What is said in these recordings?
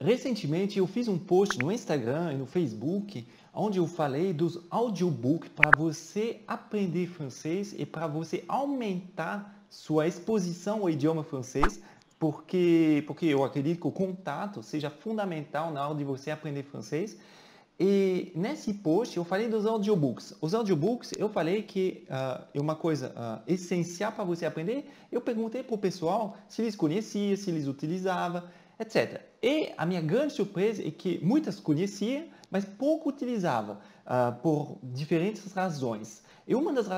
Recentemente eu fiz um post no Instagram e no Facebook onde eu falei dos audiobooks para você aprender francês e para você aumentar sua exposição ao idioma francês, porque eu acredito que o contato seja fundamental na hora de você aprender francês. E nesse post eu falei dos audiobooks. Os audiobooks eu falei que é uma coisa essencial para você aprender. Eu perguntei para o pessoal se eles conheciam, se eles utilizavam, etc. E a minha grande surpresa é que muitas conheciam, mas pouco utilizavam por diferentes razões. E uma das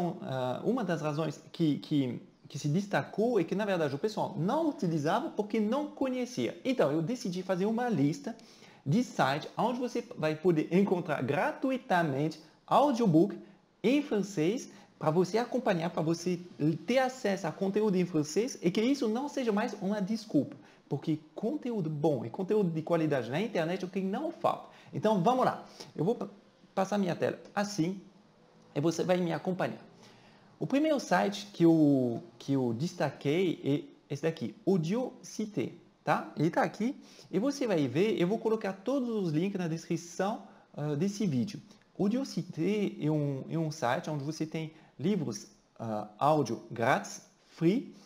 razões que se destacou é que, na verdade, o pessoal não utilizava porque não conhecia. Então, eu decidi fazer uma lista de sites onde você vai poder encontrar gratuitamente audiobook em francês para você acompanhar, para você ter acesso a conteúdo em francês e que isso não seja mais uma desculpa, porque conteúdo bom e conteúdo de qualidade na internet é o que não falta. Então vamos lá, eu vou passar minha tela assim e você vai me acompanhar. O primeiro site que eu destaquei é esse daqui, Audiocité. Tá? Ele está aqui e você vai ver, eu vou colocar todos os links na descrição desse vídeo. O Audiocité é um site onde você tem livros áudio grátis, free,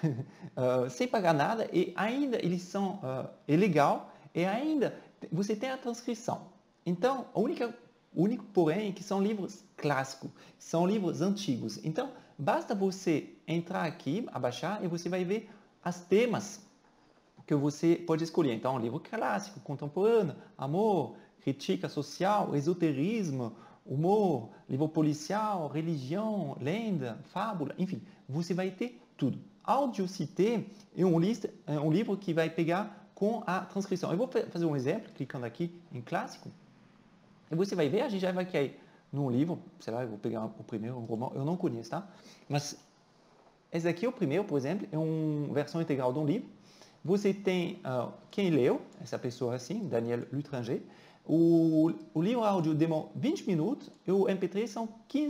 sem pagar nada e ainda eles são legal e ainda você tem a transcrição. Então, o único porém é que são livros clássicos, são livros antigos. Então, basta você entrar aqui, abaixar e você vai ver as temas que você pode escolher. Então, um livro clássico, contemporâneo, amor, crítica social, esoterismo, humor, livro policial, religião, lenda, fábula, enfim, você vai ter tudo. Audiocité é um livro que vai pegar com a transcrição. Eu vou fazer um exemplo, clicando aqui em clássico, e você vai ver, a gente já vai cair num livro, sei lá, eu vou pegar o primeiro, um romano, eu não conheço, tá? Mas esse aqui é o primeiro, por exemplo, é uma versão integral de um livro. Você tem quem leu, essa pessoa assim, Daniel Lutranger. O livro áudio demora 20 minutos e o MP3 são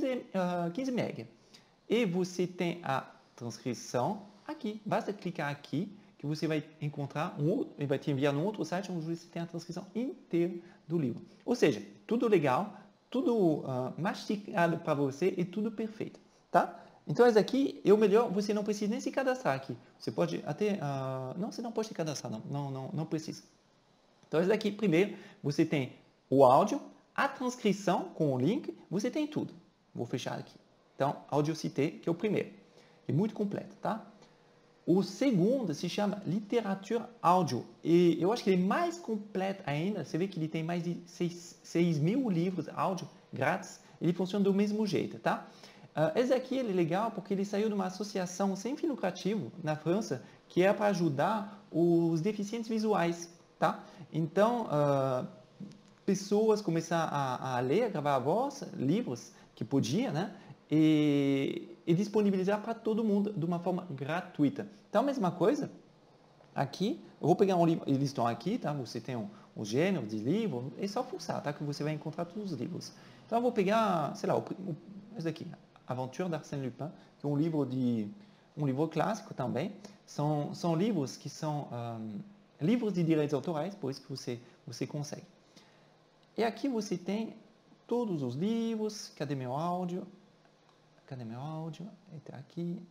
15 MB. E você tem a transcrição aqui. Basta clicar aqui que você vai encontrar ele vai te enviar num outro site onde você tem a transcrição inteira do livro. Ou seja, tudo legal, tudo mastigado para você e tudo perfeito, tá? Então, esse aqui é o melhor, você não precisa nem se cadastrar aqui. Você pode até... não, você não pode se cadastrar, não precisa. Então, esse daqui, primeiro, você tem o áudio, a transcrição com o link, você tem tudo. Vou fechar aqui. Então, Audiocité, que é o primeiro. É muito completo, tá? O segundo se chama Literature Áudio. E eu acho que ele é mais completo ainda. Você vê que ele tem mais de 6 mil livros áudio grátis. Ele funciona do mesmo jeito, tá? Esse aqui ele é legal porque ele saiu de uma associação sem fim lucrativo na França que é para ajudar os deficientes visuais, tá? Então, pessoas começaram a ler, a gravar a voz, livros que podia, né? E disponibilizar para todo mundo de uma forma gratuita. Então, a mesma coisa, aqui, eu vou pegar um livro, eles estão aqui, tá? Você tem o gênero de livro, é só forçar, tá? Que você vai encontrar todos os livros. Então, eu vou pegar, sei lá, esse daqui, Aventure d'Arsène Lupin, que é um livro clássico também. São livros que são livros de direitos autorais, por isso que você consegue. E aqui você tem todos os livros. Cadê meu áudio? Está aqui.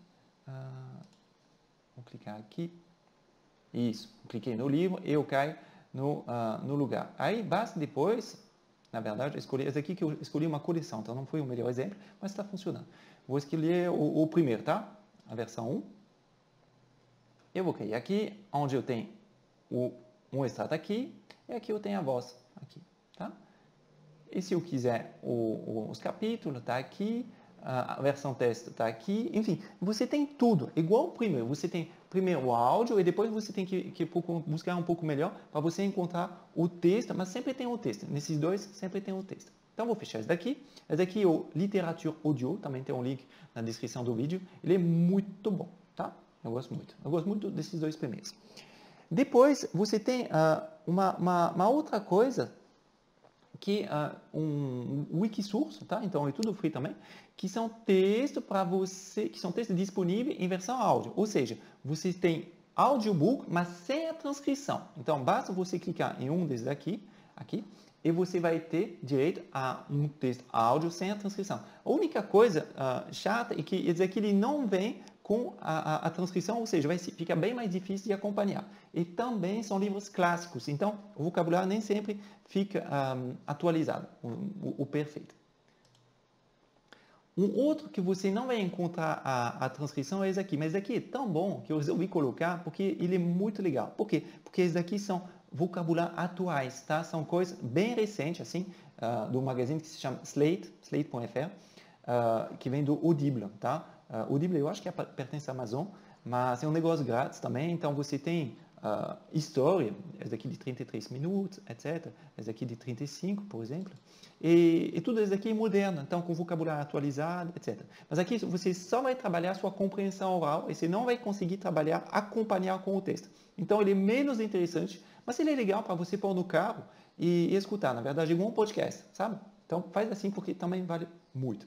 Vou clicar aqui. Isso, cliquei no livro e eu caio no lugar. Aí basta depois, na verdade, escolher esse aqui que eu escolhi uma coleção, então não foi o melhor exemplo, mas está funcionando. Vou escolher o primeiro, tá? A versão 1. Eu vou cair aqui, onde eu tenho um extrato aqui, e aqui eu tenho a voz aqui, tá? E se eu quiser os capítulos, tá aqui, a versão teste está aqui, enfim, você tem tudo, igual o primeiro. Você tem primeiro o áudio e depois você tem que buscar um pouco melhor para você encontrar o texto, mas sempre tem o texto. Nesses dois, sempre tem o texto. Então, vou fechar esse daqui. Esse daqui é o Literature Audio, também tem um link na descrição do vídeo. Ele é muito bom, tá? Eu gosto muito. Eu gosto muito desses dois primeiros. Depois, você tem uma outra coisa que um Wikisource, tá? Então é tudo free também, que são textos para você, que são textos disponíveis em versão áudio. Ou seja, você tem audiobook, mas sem a transcrição. Então, basta você clicar em um desses aqui, e você vai ter direito a um texto áudio sem a transcrição. A única coisa chata é que esse aqui ele não vem com a transcrição, ou seja, fica bem mais difícil de acompanhar. E também são livros clássicos, então o vocabulário nem sempre fica atualizado, o perfeito. Um outro que você não vai encontrar a transcrição é esse aqui, mas esse aqui é tão bom que eu resolvi colocar porque ele é muito legal. Por quê? Porque esses daqui são vocabulário atuais, tá? São coisas bem recentes, assim, do magazine que se chama Slate, slate.fr, que vem do Audible, tá? Audible eu acho que pertence à Amazon, mas é um negócio grátis também, então você tem história, esse daqui de 33 minutos, etc. Esse daqui de 35, por exemplo. E tudo isso aqui é moderno, então com vocabulário atualizado, etc. Mas aqui você só vai trabalhar a sua compreensão oral e você não vai conseguir acompanhar com o texto. Então ele é menos interessante, mas ele é legal para você pôr no carro e escutar. Na verdade, é igual um podcast, sabe? Então faz assim porque também vale muito.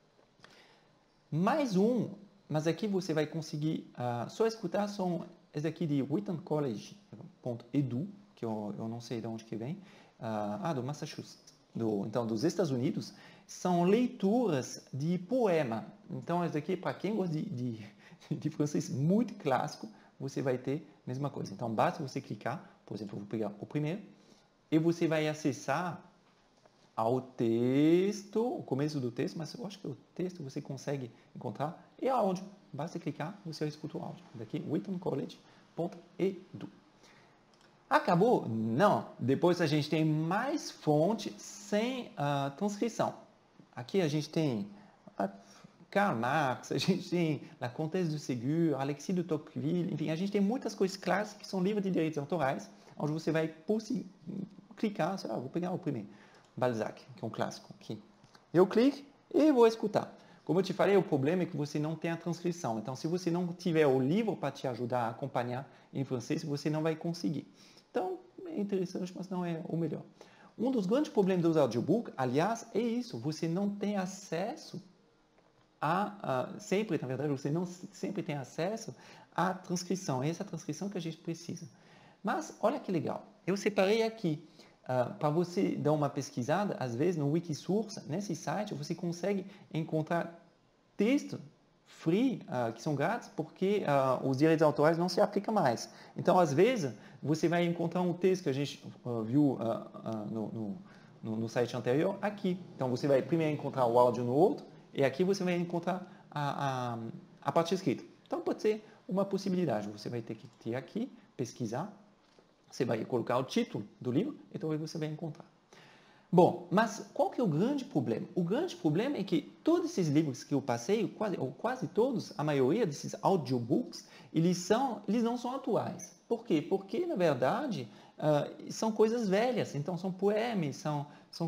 Mais um, mas aqui você vai conseguir só escutar, são esse aqui de wheatoncollege.edu, que eu não sei de onde que vem, do Massachusetts, então dos Estados Unidos, são leituras de poema. Então esse aqui, para quem gosta de francês muito clássico, você vai ter a mesma coisa. Então basta você clicar, por exemplo, eu vou pegar o primeiro, e você vai acessar ao texto, o começo do texto, mas eu acho que o texto você consegue encontrar, e áudio. Basta clicar, você escuta o áudio. Daqui, wheatoncollege.edu. Acabou? Não. Depois a gente tem mais fontes sem transcrição. Aqui a gente tem Karl Marx, a gente tem La Comtesse de Ségur, Alexis de Tocqueville, enfim, a gente tem muitas coisas clássicas que são livros de direitos autorais, onde você vai clicar, vou pegar o primeiro, Balzac, que é um clássico aqui. Eu clico e vou escutar. Como eu te falei, o problema é que você não tem a transcrição. Então, se você não tiver o livro para te ajudar a acompanhar em francês, você não vai conseguir. Então, é interessante, mas não é o melhor. Um dos grandes problemas dos audiobooks, aliás, é isso. Você não tem acesso sempre, na verdade, você não sempre tem acesso à transcrição. É essa transcrição que a gente precisa. Mas, olha que legal. Eu separei aqui. Para você dar uma pesquisada, às vezes no Wikisource, nesse site, você consegue encontrar textos free, que são grátis, porque os direitos autorais não se aplicam mais. Então, às vezes, você vai encontrar um texto que a gente viu no site anterior aqui. Então, você vai primeiro encontrar o áudio no outro, e aqui você vai encontrar a parte escrita. Então, pode ser uma possibilidade. Você vai ter que ter aqui, pesquisar. Você vai colocar o título do livro, então aí você vai encontrar. Bom, mas qual que é o grande problema? O grande problema é que todos esses livros que eu passei, quase todos, a maioria desses audiobooks, eles não são atuais. Por quê? Porque, na verdade, são coisas velhas. Então, são poemas, são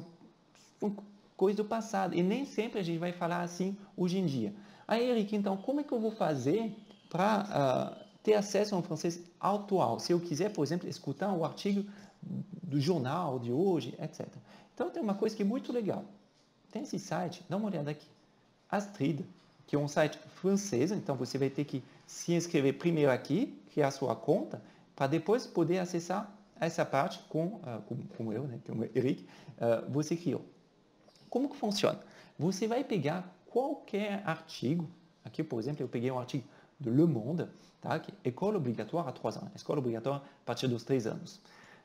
coisas do passado. E nem sempre a gente vai falar assim hoje em dia. Aí, Eric, então, como é que eu vou fazer para ter acesso a um francês atual, se eu quiser, por exemplo, escutar um artigo do jornal de hoje, etc. Então, tem uma coisa que é muito legal. Tem esse site, dá uma olhada aqui. Astrid, que é um site francês, então você vai ter que se inscrever primeiro aqui, criar sua conta, para depois poder acessar essa parte como eu, né, como Eric, você criou. Como que funciona? Você vai pegar qualquer artigo, aqui, por exemplo, eu peguei um artigo de Le Monde, tá? Que é école obrigatoire a 3 anos, escola obrigatória a partir dos 3 anos.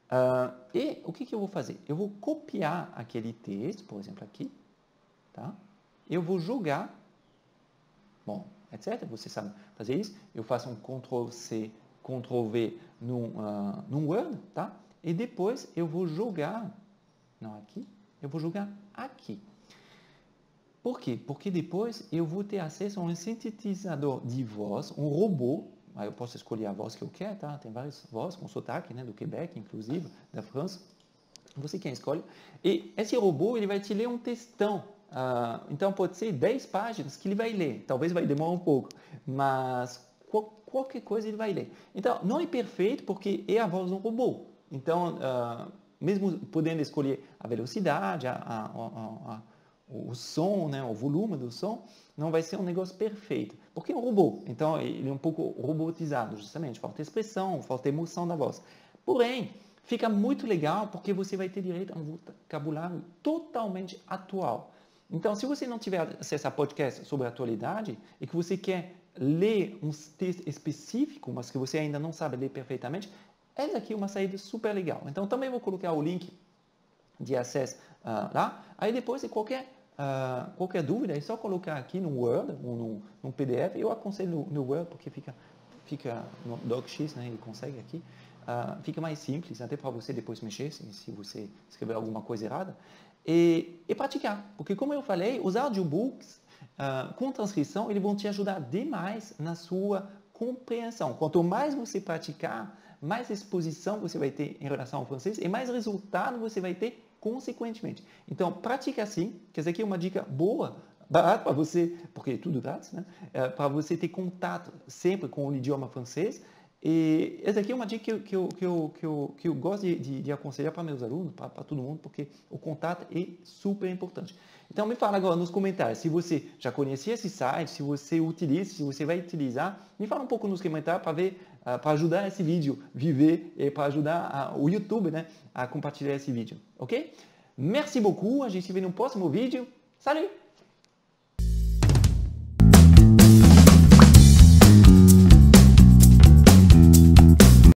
E o que eu vou fazer? Eu vou copiar aquele texto, por exemplo, aqui, tá? Eu vou jogar, etc. Você sabe fazer isso. Eu faço um Ctrl+C, Ctrl+V num Word, tá? E depois eu vou jogar, eu vou jogar aqui. Por quê? Porque depois eu vou ter acesso a um sintetizador de voz, um robô. Aí eu posso escolher a voz que eu quero, tá? Tem várias vozes com sotaque, né? Do Quebec, inclusive, da França. Você quem escolhe. E esse robô, ele vai te ler um textão. Então, pode ser 10 páginas que ele vai ler. Talvez vai demorar um pouco, mas qualquer coisa ele vai ler. Então, não é perfeito porque é a voz do robô. Então, mesmo podendo escolher a velocidade, o som, né, o volume do som, não vai ser um negócio perfeito. Porque é um robô, então ele é um pouco robotizado, justamente. Falta expressão, falta emoção na voz. Porém, fica muito legal porque você vai ter direito a um vocabulário totalmente atual. Então, se você não tiver acesso a podcast sobre a atualidade e que você quer ler um texto específico, mas que você ainda não sabe ler perfeitamente, essa aqui é uma saída super legal. Então, também vou colocar o link de acesso lá. Aí depois, se qualquer dúvida, é só colocar aqui no Word ou no PDF. Eu aconselho no Word porque fica no DocX, né? Ele consegue aqui. Fica mais simples, até para você depois mexer, se você escrever alguma coisa errada. E praticar, porque como eu falei, os audiobooks com transcrição, eles vão te ajudar demais na sua compreensão. Quanto mais você praticar, mais exposição você vai ter em relação ao francês e mais resultado você vai ter consequentemente. Então, pratique assim, que essa aqui é uma dica boa, barata para você, porque é tudo grátis, né? Para você ter contato sempre com o idioma francês. E essa aqui é uma dica que eu gosto de aconselhar para meus alunos, para todo mundo, porque o contato é super importante. Então, me fala agora nos comentários se você já conhecia esse site, se você utiliza, se você vai utilizar. Me fala um pouco nos comentários para ver, para ajudar esse vídeo a viver e para ajudar o YouTube, né, a compartilhar esse vídeo, ok? Merci beaucoup, a gente se vê no próximo vídeo. Salut!